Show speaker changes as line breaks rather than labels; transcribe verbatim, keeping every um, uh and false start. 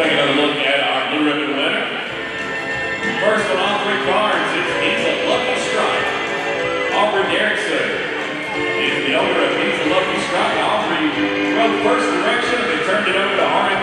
take another look at our blue ribbon winner. First on all three cards, it's He's a Lucky Strike. Aubrey Derrickson is the owner of He's a Lucky Strike. Aubrey rode first direction and they turned it over to R M